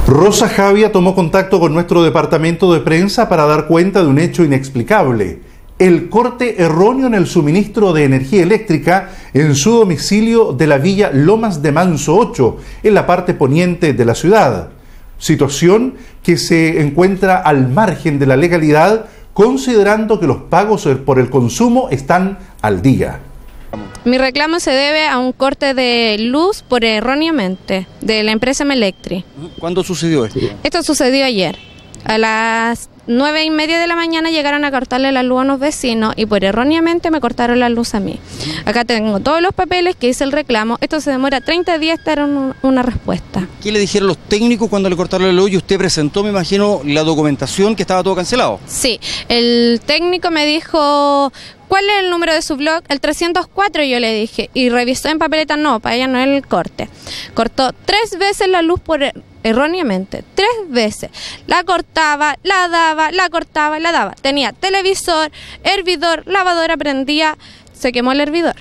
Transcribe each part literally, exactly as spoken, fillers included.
Rosa Javia tomó contacto con nuestro departamento de prensa para dar cuenta de un hecho inexplicable: el corte erróneo en el suministro de energía eléctrica en su domicilio de la villa Lomas de Manso ocho, en la parte poniente de la ciudad. Situación que se encuentra al margen de la legalidad, considerando que los pagos por el consumo están al día. Mi reclamo se debe a un corte de luz por erróneamente de la empresa Melectri. ¿Cuándo sucedió esto? Esto sucedió ayer. A las nueve y media de la mañana llegaron a cortarle la luz a unos vecinos y por erróneamente me cortaron la luz a mí. Acá tengo todos los papeles que hice el reclamo. Esto se demora treinta días estar en una respuesta. ¿Qué le dijeron los técnicos cuando le cortaron la luz y usted presentó, me imagino, la documentación que estaba todo cancelado? Sí, el técnico me dijo: ¿cuál es el número de su blog? El trescientos cuatro, yo le dije. Y revisó en papeleta, no, para ella no es el corte. Cortó tres veces la luz por erróneamente, tres veces. La cortaba, la daba, la cortaba, la daba. Tenía televisor, hervidor, lavadora prendía, se quemó el hervidor.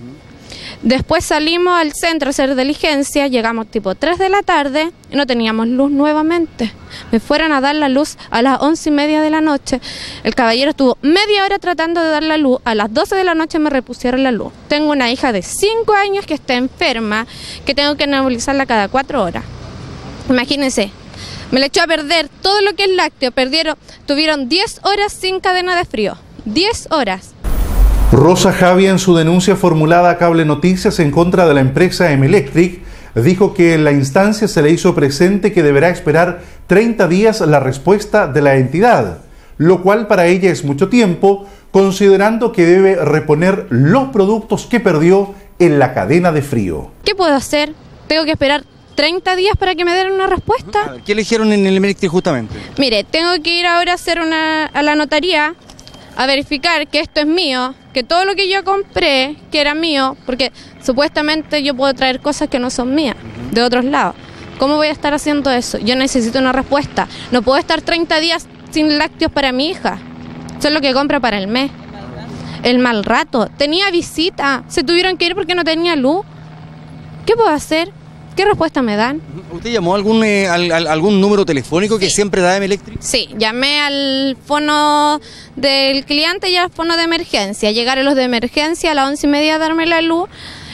Después salimos al centro a hacer diligencia, llegamos tipo tres de la tarde y no teníamos luz nuevamente. Me fueron a dar la luz a las once y media de la noche. El caballero estuvo media hora tratando de dar la luz. A las doce de la noche me repusieron la luz. Tengo una hija de cinco años que está enferma, que tengo que nebulizarla cada cuatro horas. Imagínense, me le echó a perder todo lo que es lácteo. Perdieron, tuvieron diez horas sin cadena de frío. diez horas. Rosa Javia, en su denuncia formulada a Cable Noticias en contra de la empresa Emelectric, dijo que en la instancia se le hizo presente que deberá esperar treinta días la respuesta de la entidad, lo cual para ella es mucho tiempo, considerando que debe reponer los productos que perdió en la cadena de frío. ¿Qué puedo hacer? Tengo que esperar treinta días para que me den una respuesta. A ver, ¿qué le dijeron en el Emelectric justamente? Mire, tengo que ir ahora a hacer una a la notaría a verificar que esto es mío, que todo lo que yo compré, que era mío, porque supuestamente yo puedo traer cosas que no son mías, de otros lados. ¿Cómo voy a estar haciendo eso? Yo necesito una respuesta. No puedo estar treinta días sin lácteos para mi hija. Eso es lo que compra para el mes. El mal rato. Tenía visita. Se tuvieron que ir porque no tenía luz. ¿Qué puedo hacer? ¿Qué respuesta me dan? ¿Usted llamó a algún, eh, al, al, algún número telefónico que sí. siempre da Emelectric? Sí, llamé al fono del cliente y al fono de emergencia. Llegaron los de emergencia a las once y media a darme la luz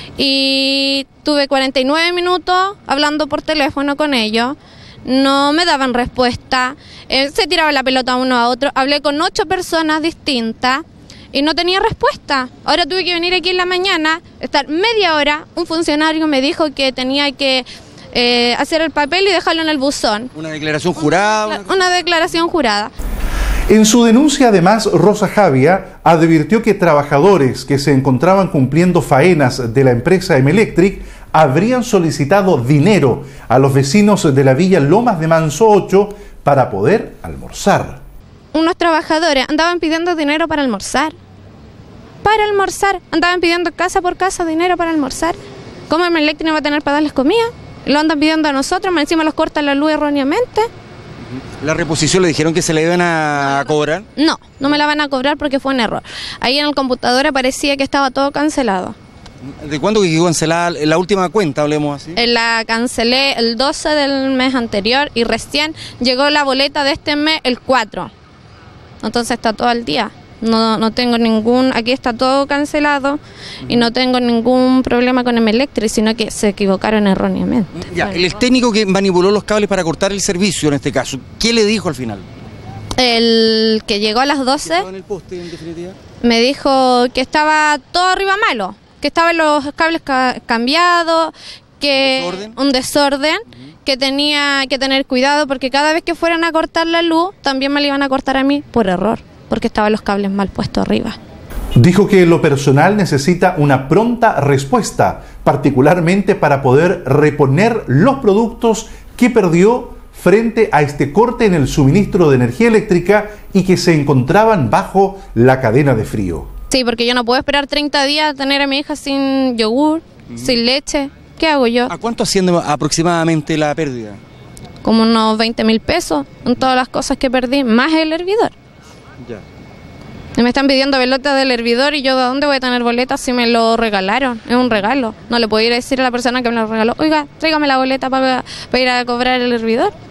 y tuve cuarenta y nueve minutos hablando por teléfono con ellos. No me daban respuesta, eh, se tiraba la pelota uno a otro. Hablé con ocho personas distintas y no tenía respuesta. Ahora tuve que venir aquí en la mañana, estar media hora. Un funcionario me dijo que tenía que eh, hacer el papel y dejarlo en el buzón. ¿Una declaración jurada? Una, una declaración jurada. En su denuncia, además, Rosa Javia advirtió que trabajadores que se encontraban cumpliendo faenas de la empresa Emelectric habrían solicitado dinero a los vecinos de la villa Lomas de Manso ocho para poder almorzar. Unos trabajadores andaban pidiendo dinero para almorzar. Para almorzar. Andaban pidiendo casa por casa dinero para almorzar. ¿Cómo Emelectric no va a tener para darles comida? Lo andan pidiendo a nosotros, más encima los cortan la luz erróneamente. ¿La reposición le dijeron que se la iban a cobrar? No, no me la van a cobrar porque fue un error. Ahí en el computador aparecía que estaba todo cancelado. ¿De cuándo quedó cancelada la última cuenta, hablemos así? La cancelé el doce del mes anterior y recién llegó la boleta de este mes el cuatro. Entonces está todo al día. No, no tengo ningún, aquí está todo cancelado y no tengo ningún problema con Emelectric, sino que se equivocaron erróneamente. Ya, el técnico que manipuló los cables para cortar el servicio en este caso, ¿qué le dijo al final? El que llegó a las doce en el poste, en definitiva, me dijo que estaba todo arriba malo, que estaban los cables ca cambiados, que ¿Un desorden? un desorden, uh-huh. que tenía que tener cuidado porque cada vez que fueran a cortar la luz también me la iban a cortar a mí por error, porque estaban los cables mal puestos arriba. Dijo que lo personal necesita una pronta respuesta, particularmente para poder reponer los productos que perdió frente a este corte en el suministro de energía eléctrica y que se encontraban bajo la cadena de frío. Sí, porque yo no puedo esperar treinta días a tener a mi hija sin yogur, uh-huh. sin leche. ¿Qué hago yo? ¿A cuánto asciende aproximadamente la pérdida? Como unos veinte mil pesos en todas las cosas que perdí, más el hervidor. Ya. Y me están pidiendo boletas del hervidor y yo ¿de dónde voy a tener boletas si me lo regalaron? Es un regalo. No le puedo ir a decir a la persona que me lo regaló, oiga, tráigame la boleta para, para ir a cobrar el hervidor.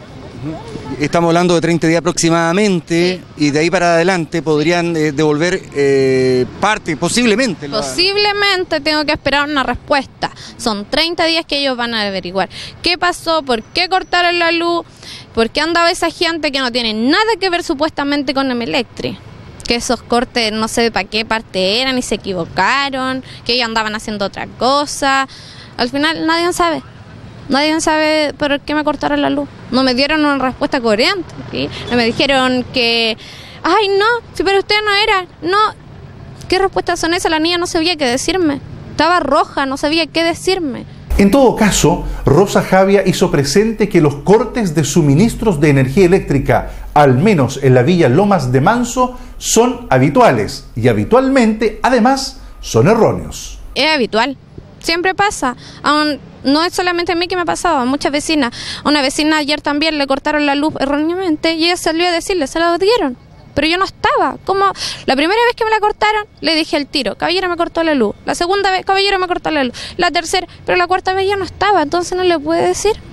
Estamos hablando de treinta días aproximadamente, sí. Y de ahí para adelante podrían eh, devolver eh, parte, posiblemente. La... Posiblemente tengo que esperar una respuesta. Son treinta días que ellos van a averiguar qué pasó, por qué cortaron la luz, por qué andaba esa gente que no tiene nada que ver supuestamente con Emelectri. Que esos cortes no sé para qué parte eran y se equivocaron, que ellos andaban haciendo otra cosa. Al final nadie sabe. Nadie sabe por qué me cortaron la luz. No me dieron una respuesta coherente, ¿sí? Me dijeron que, ay no, si pero usted no era, no. ¿Qué respuestas son esas? La niña no sabía qué decirme. Estaba roja, no sabía qué decirme. En todo caso, Rosa Javia hizo presente que los cortes de suministros de energía eléctrica, al menos en la villa Lomas de Manso, son habituales y habitualmente, además, son erróneos. Es habitual. Siempre pasa, aún no es solamente a mí que me ha pasado, a muchas vecinas. A una vecina ayer también le cortaron la luz erróneamente y ella salió a decirle, se la dieron, pero yo no estaba. Como la primera vez que me la cortaron, le dije al tiro, caballero me cortó la luz. La segunda vez, caballero me cortó la luz. La tercera, pero la cuarta vez ya no estaba, entonces no le pude decir.